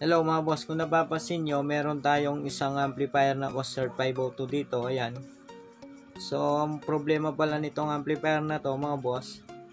Hello mga boss, kung napapansin nyo, meron tayong isang amplifier na Concert 502 dito, ayan. So, ang problema pala nitong amplifier na to mga boss,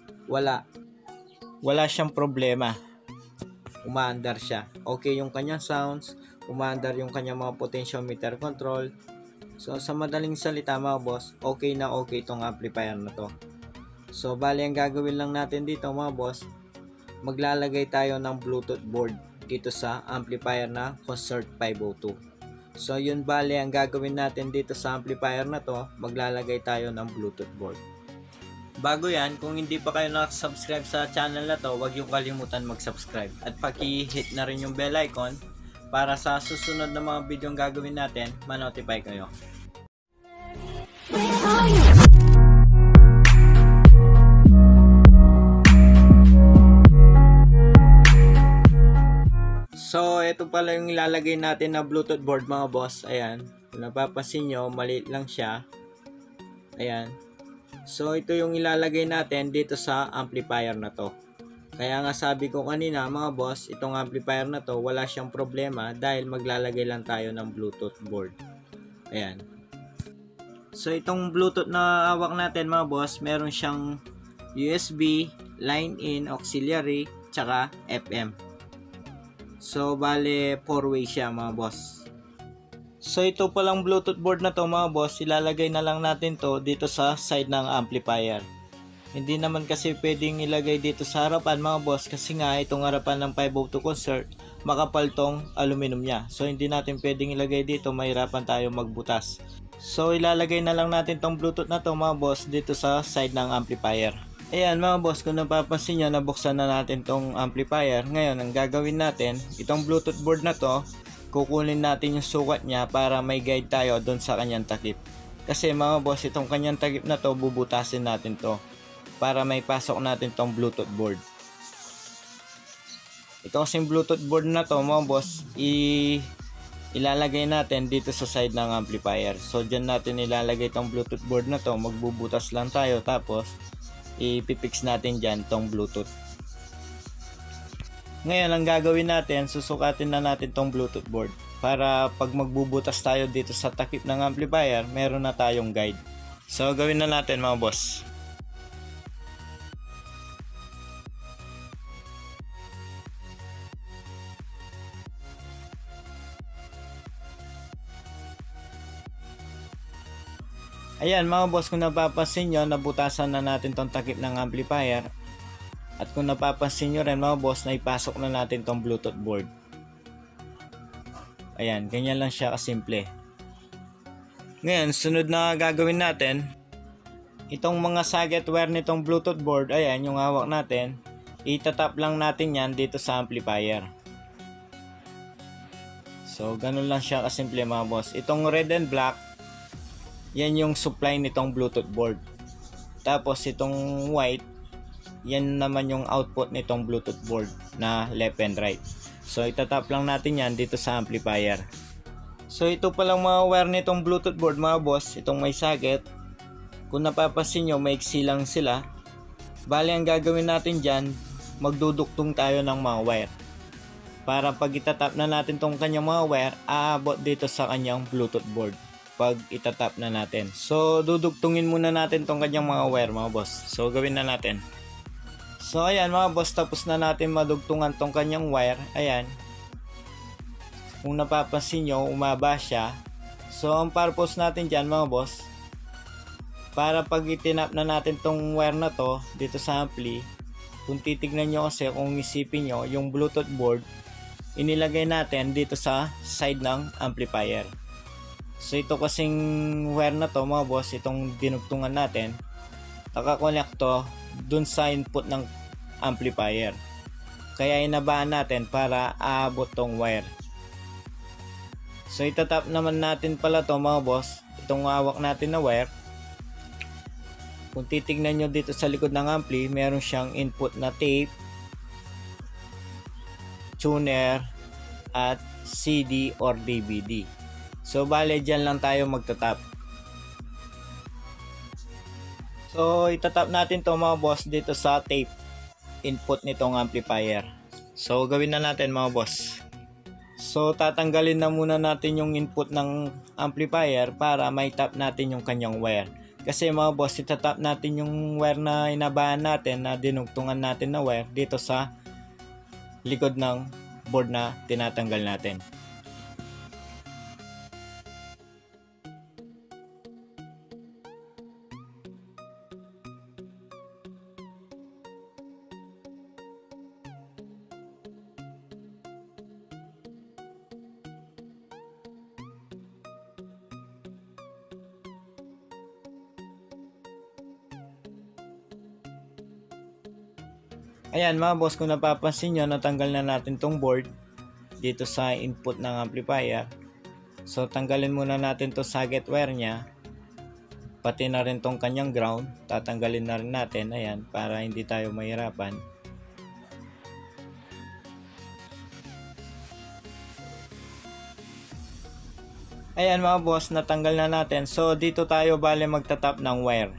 wala siyang problema. Umaandar siya. Okay yung kanyang sounds, umaandar yung kanyang mga potentiometer control. So, sa madaling salita mga boss, okay na okay itong amplifier na to. So, bali ang gagawin lang natin dito mga boss, maglalagay tayo ng Bluetooth board dito sa amplifier na Concert 502. So yun, bale ang gagawin natin dito sa amplifier na to, maglalagay tayo ng Bluetooth board. Bago yan, kung hindi pa kayo nakasubscribe sa channel na to, huwag yung kalimutan mag-subscribe at paki-hit na rin yung bell icon para sa susunod na mga video gagawin natin, ma-notify kayo. So, ito pala yung ilalagay natin na Bluetooth board mga boss. Ayan. Kung napapansin nyo, maliit lang siya. Ayan. So, ito yung ilalagay natin dito sa amplifier na to. Kaya nga sabi ko kanina mga boss, itong amplifier na to, wala siyang problema dahil maglalagay lang tayo ng Bluetooth board. Ayan. So, itong Bluetooth na hawak natin mga boss, meron siyang USB, line in, auxiliary, tsaka FM. So, bale, 4-way siya mga boss. So, ito palang Bluetooth board na to mga boss, ilalagay na lang natin to dito sa side ng amplifier. Hindi naman kasi pwedeng ilagay dito sa harapan mga boss kasi nga itong harapan ng 502 Concert, makapal tong aluminum niya. So, hindi natin pwedeng ilagay dito, mahirapan tayo magbutas. So, ilalagay na lang natin tong Bluetooth na to mga boss dito sa side ng amplifier. Ayan mga boss, kung napapansin nyo, nabuksan na natin tong amplifier. Ngayon, ang gagawin natin, itong Bluetooth board na to, kukunin natin yung sukat niya para may guide tayo doon sa kanyang takip. Kasi mga boss, itong kanyang takip na to, bubutasin natin to para may pasok natin tong Bluetooth board. Ito kasing Bluetooth board na to mga boss, ilalagay natin dito sa side ng amplifier. So, dyan natin ilalagay tong Bluetooth board na to, magbubutas lang tayo tapos ipipix natin dyan tong Bluetooth. Ngayon, ang gagawin natin, susukatin na natin tong Bluetooth board para pag magbubutas tayo dito sa takip ng amplifier, meron na tayong guide. So, gawin na natin mga boss. Ayan mga boss, kung napapansin nyo, nabutasan na natin tong takip ng amplifier. At kung napapansin nyo rin mga boss, naipasok na natin tong Bluetooth board. Ayan, ganyan lang siya kasimple. Ngayon, sunod na gagawin natin, itong mga socket wire nitong Bluetooth board, ayan yung hawak natin, itatap lang natin yan dito sa amplifier. So, ganun lang siya kasimple mga boss. Itong red and black, yan yung supply nitong Bluetooth board. Tapos itong white, yan naman yung output nitong Bluetooth board na left and right. So itatap lang natin yan dito sa amplifier. So ito palang mga wire nitong Bluetooth board mga boss, itong may socket. Kung napapansin nyo, maiksi lang sila. Bali ang gagawin natin dyan, magduduktong tayo ng mga wire. Para pag itatap na natin tong kanyang mga wire, aabot dito sa kanyang Bluetooth board pag itatap na natin. So, dudugtungin muna natin tong kanyang mga wire mga boss. So, gawin na natin. So, ayan mga boss, tapos na natin madugtungan tong kanyang wire. Ayan. Kung napapansin nyo, umaba siya. So, ang purpose natin dyan mga boss, para pag itinap na natin tong wire na to, dito sa ampli, kung titignan nyo kasi, kung isipin nyo, yung Bluetooth board, inilagay natin dito sa side ng amplifier. So ito kasing wire na to mga boss, itong dinugtungan natin, nakakonect to dun sa input ng amplifier. Kaya inabaan natin para aabot tong wire. So itatap naman natin pala to mga boss, itong hawak natin na wire. Kung titignan nyo dito sa likod ng ampli, meron siyang input na tape, tuner, at CD or DVD. So, bale, dyan lang tayo magtatap. So, itatap natin to mga boss dito sa tape input nitong amplifier. So, gawin na natin mga boss. So tatanggalin na muna natin yung input ng amplifier para may tap natin yung kanyang wire. Kasi mga boss, itatap natin yung wire na inabahan natin, na dinugtungan natin na wire dito sa likod ng board na tinatanggal natin. Ayan mga boss, kung napapansin nyo, natanggal na natin tong board dito sa input ng amplifier. So tanggalin muna natin to socket wire nya, pati na rin tong kanyang ground, tatanggalin na rin natin. Ayan, para hindi tayo mahirapan. Ayan mga boss, natanggal na natin. So dito tayo bale magtatap ng wire.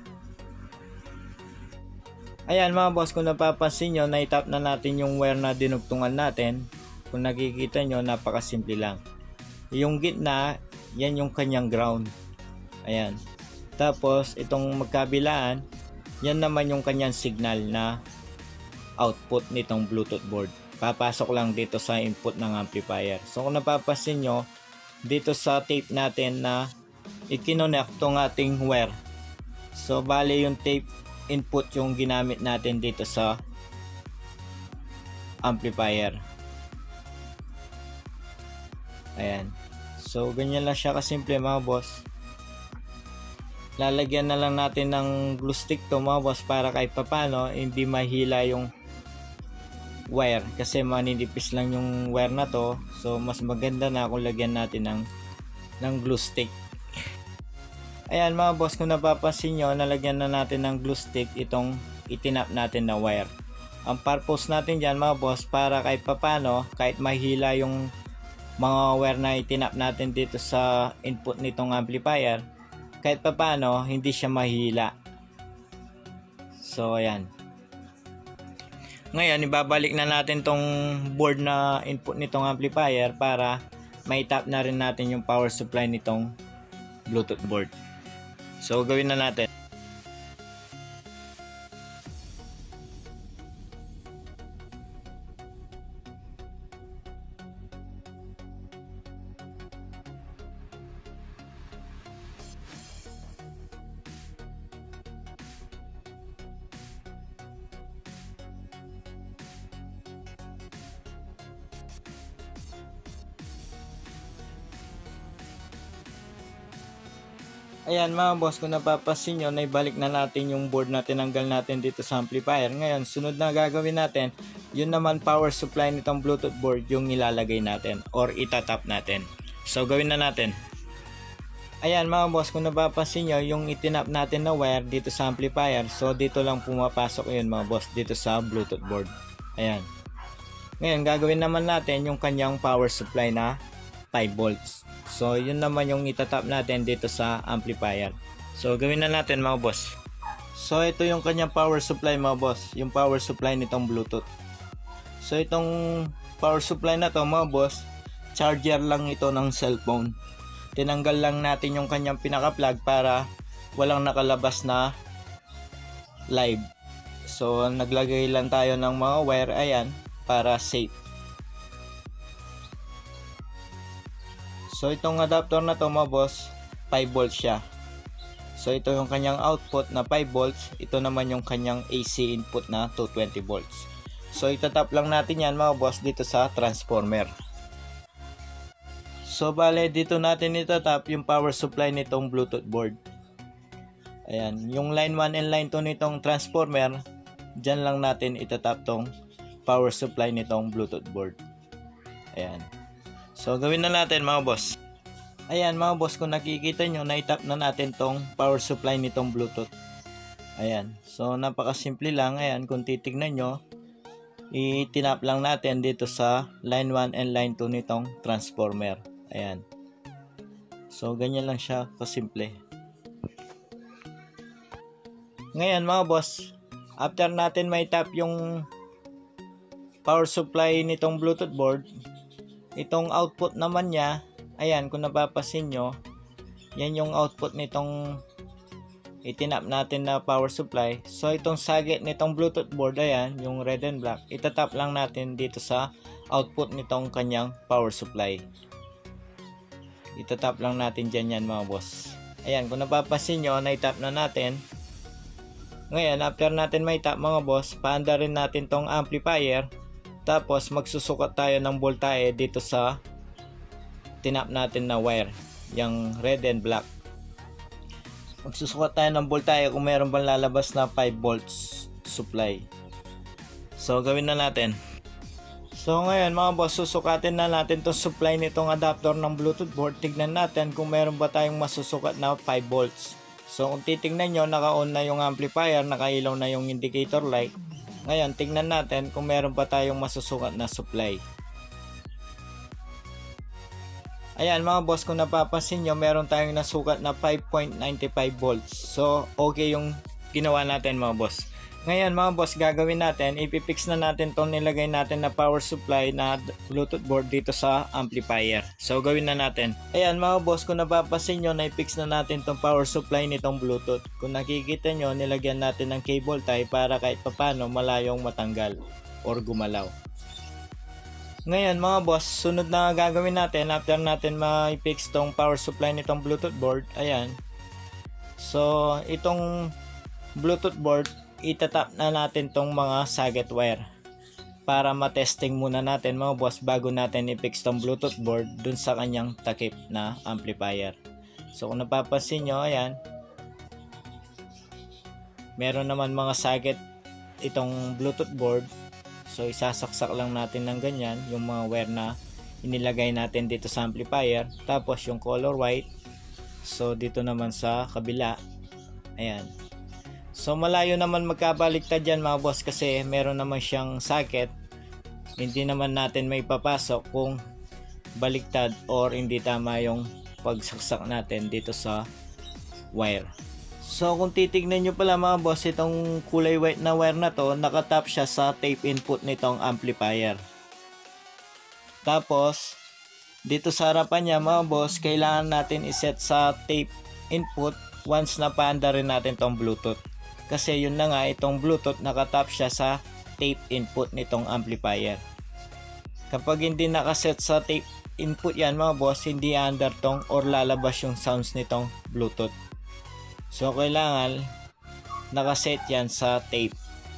Ayan mga boss, kung napapansin nyo, na-tap na natin yung wire na dinugtungan natin. Kung nakikita nyo, napakasimple lang. Yung gitna, yan yung kanyang ground. Ayan. Tapos itong magkabilaan, yan naman yung kanyang signal na output nitong Bluetooth board. Papasok lang dito sa input ng amplifier. So kung napapansin nyo, dito sa tape natin na ikinonect tong ating wire. So bale yung tape input yung ginamit natin dito sa amplifier. Ayan. So ganyan lang siya kasimple mga boss. Lalagyan na lang natin ng glue stick to mga boss, para kahit papano hindi mahila yung wire, kasi maninipis lang yung wire na to. So mas maganda na kung lagyan natin ng glue stick. Ayan mga boss, kung napapansin nyo, nalagyan na natin ng glue stick itong itinap natin na wire. Ang purpose natin dyan mga boss, para kahit papano, kahit mahila yung mga wire na itinap natin dito sa input nitong amplifier, kahit papano hindi siya mahila. So ayan. Ngayon ibabalik na natin tong board na input nitong amplifier para may tap na rin natin yung power supply nitong Bluetooth board. So gawin na natin. Ayan mga boss, kung napapansin nyo, naibalik na natin yung board na tinanggal natin dito sa amplifier. Ngayon, sunod na gagawin natin, yun naman power supply nitong Bluetooth board yung ilalagay natin or itatap natin. So gawin na natin. Ayan mga boss, kung napapansin nyo, yung itinap natin na wire dito sa amplifier, so dito lang pumapasok yun mga boss, dito sa Bluetooth board. Ayan. Ngayon, gagawin naman natin yung kanyang power supply na 5 volts. So yun naman yung itatap natin dito sa amplifier. So gawin na natin mga boss. So ito yung kanyang power supply mga boss, yung power supply nitong Bluetooth. So itong power supply na to mga boss, charger lang ito ng cellphone. Tinanggal lang natin yung kanyang pinaka-plug para walang nakalabas na live. So naglagay lang tayo ng mga wire, ayan, para safe. So itong adapter na to mga boss, 5 volts siya. So ito yung kanyang output na 5 volts, ito naman yung kanyang AC input na 220 volts. So itatap lang natin yan mga boss dito sa transformer. So bale dito natin itatap yung power supply nitong Bluetooth board. Ayan, yung line 1 and line 2 nitong transformer, dyan lang natin itatap tong power supply nitong Bluetooth board. Ayan. So gawin na natin mga boss. Ayan mga boss, kung nakikita nyo, na-tap na natin tong power supply nitong Bluetooth. Ayan. So napakasimple lang. Ayan, kung titignan nyo, itinap lang natin dito sa line 1 and line 2 nitong transformer. Ayan. So ganyan lang siya kasimple. Ngayon mga boss, after natin may tap yung power supply nitong Bluetooth board, itong output naman niya, ayan, kung napapansin nyo, yan yung output nitong itinap natin na power supply. So itong socket nitong Bluetooth board, ayan, yung red and black, itatap lang natin dito sa output nitong kanyang power supply. Itatap lang natin dyan yan mga boss. Ayan, kung napapansin nyo, na-tap na natin. Ngayon, after natin may tap mga boss, paanda rin natin tong amplifier. Tapos magsusukat tayo ng voltahe dito sa tinap natin na wire, yung red and black. Magsusukat tayo ng voltahe kung meron bang lalabas na 5 volts supply. So gawin na natin. So ngayon mga boss, susukatin na natin tong supply nitong adapter ng Bluetooth board. Tignan natin kung meron ba tayong masusukat na 5 volts. So kung titignan nyo, naka-on na yung amplifier, nakailaw na yung indicator light. Ngayon, tignan natin kung meron pa tayong masusukat na supply. Ayan mga boss, kung napapansin nyo, meron tayong nasukat na 5.95 volts. So, okay yung ginawa natin mga boss. Ngayon mga boss, gagawin natin, ipipix na natin tong nilagay natin na power supply na Bluetooth board dito sa amplifier. So gawin na natin. Ayan mga boss, kung napapansin nyo, na-fix na natin tong power supply nitong Bluetooth. Kung nakikita nyo, nilagyan natin ng cable tie para kahit papano malayong matanggal or gumalaw. Ngayon mga boss, sunod na gagawin natin after natin ma-fix tong power supply nitong Bluetooth board. Ayan. So itong Bluetooth board, itatap na natin tong mga socket wire para matesting muna natin mga boss bago natin i-fix tong Bluetooth board dun sa kanyang takip na amplifier. So kung napapansin nyo, ayan, meron naman mga socket itong Bluetooth board. So isasaksak lang natin ng ganyan yung mga wire na inilagay natin dito sa amplifier. Tapos yung color white, so dito naman sa kabila, ayan. So malayo naman magkabaliktad dyan mga boss kasi meron naman siyang socket. Hindi naman natin may papasok kung baliktad or hindi tama yung pagsaksak natin dito sa wire. So kung titignan nyo pala mga boss, itong kulay white na wire na to, nakatap siya sa tape input nitong amplifier. Tapos dito sa harapan niya mga boss, kailangan natin iset sa tape input once na paanda rin natin tong Bluetooth. Kasi yun na nga, itong Bluetooth nakatap siya sa tape input nitong amplifier. Kapag hindi nakaset sa tape input yan mga boss, hindi under tong or lalabas yung sounds nitong Bluetooth. So kailangan nakaset yan sa tape.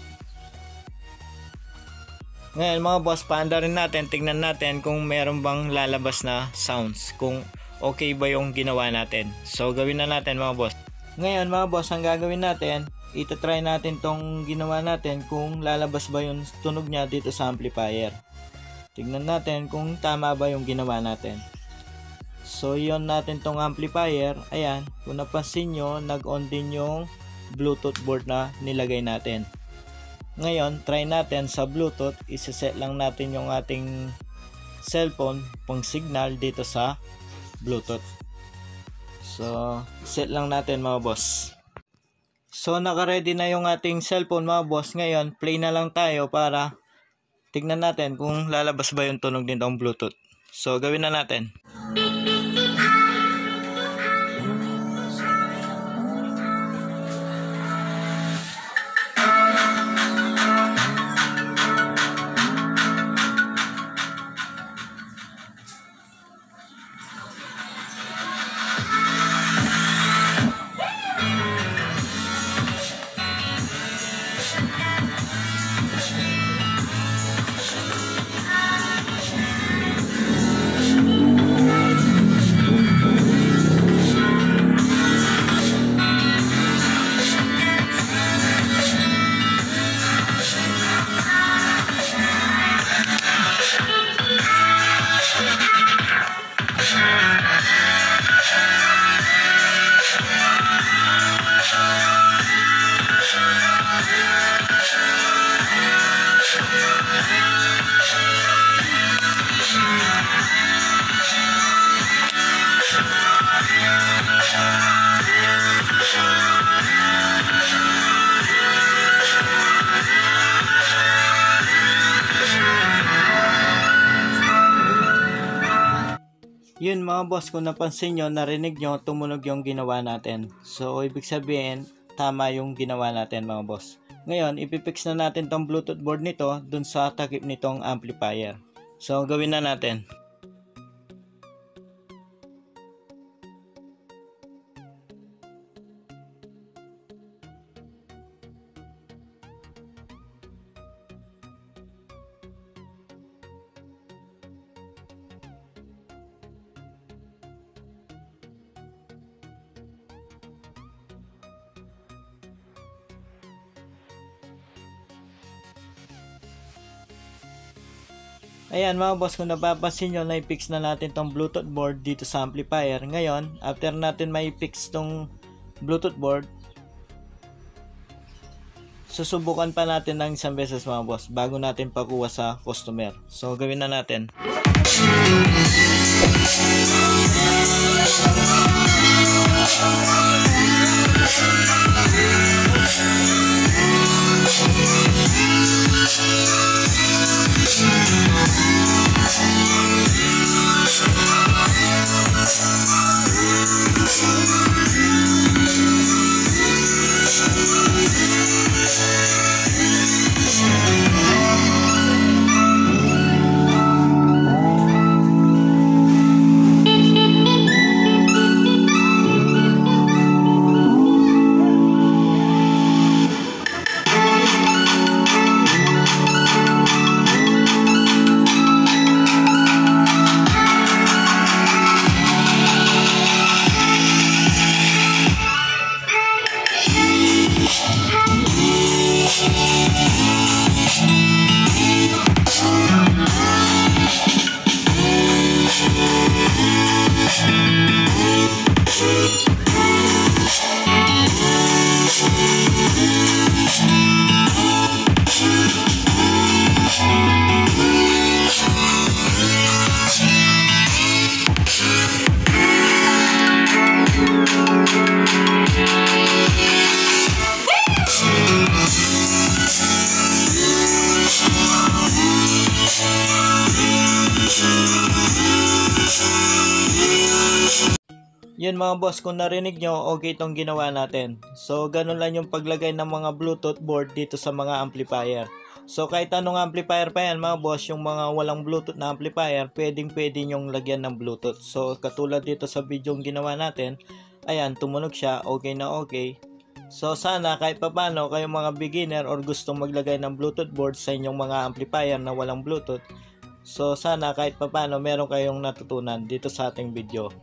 Ngayon mga boss, paanda rin natin, tignan natin kung meron bang lalabas na sounds, kung okay ba yung ginawa natin. So gawin na natin mga boss. Ngayon mga boss, ang gagawin natin, itatry natin tong ginawa natin kung lalabas ba yung tunog niya dito sa amplifier. Tignan natin kung tama ba yung ginawa natin. So yun natin tong amplifier. Ayan, kung napansin nyo, nag-on din yung Bluetooth board na nilagay natin. Ngayon, try natin sa Bluetooth. Isa-set lang natin yung ating cellphone pang signal dito sa Bluetooth. So set lang natin mga boss. So naka-ready na yung ating cellphone mga boss. Ngayon, play na lang tayo para tignan natin kung lalabas ba yung tunog nitong Bluetooth. So gawin na natin. Yun mga boss, kung napansin nyo, narinig nyo, tumunog yung ginawa natin. So ibig sabihin, tama yung ginawa natin mga boss. Ngayon, ipipix na natin tong Bluetooth board nito dun sa takip nitong amplifier. So gawin na natin. Ayan mga boss, kung napapansin nyo, na-fix na natin tong Bluetooth board dito sa amplifier. Ngayon, after natin may-fix tong Bluetooth board, susubukan pa natin ng isang beses mga boss bago natin pakuha sa customer. So gawin na natin. Yun mga boss, kung narinig nyo, okay itong ginawa natin. So ganun lang yung paglagay ng mga Bluetooth board dito sa mga amplifier. So kahit anong amplifier pa yan mga boss, yung mga walang Bluetooth na amplifier, pwede nyong lagyan ng Bluetooth. So katulad dito sa video yung ginawa natin, ayan, tumunog siya, okay na okay. So sana kahit papano kayong mga beginner or gustong maglagay ng Bluetooth board sa inyong mga amplifier na walang Bluetooth, so sana kahit papano meron kayong natutunan dito sa ating video.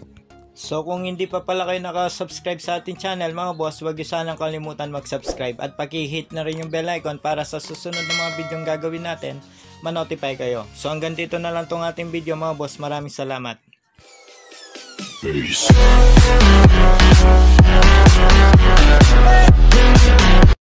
So kung hindi pa pala kayo nakasubscribe sa ating channel mga boss, huwag niyo sanang kalimutan mag-subscribe at paki-hit na rin yung bell icon para sa susunod na mga video yung gagawin natin, ma-notify kayo. So hanggang dito na lang tong ating video mga boss, maraming salamat. Peace.